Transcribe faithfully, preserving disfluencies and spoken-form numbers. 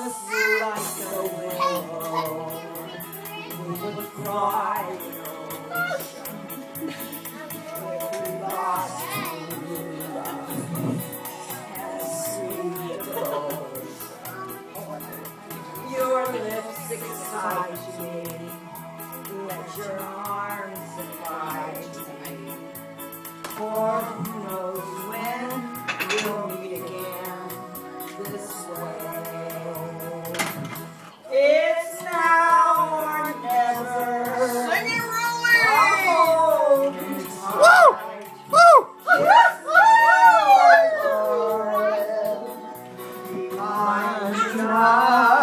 just like the willow, we would cry in the ocean if we lost true love and see it goes. Your lips excite me, let your arms invite me, for who knows when we'll meet again this way. It's now or never. Sing it, Rolleen! Hold me tight. Woo! Woo! It's now or never. Behind tonight.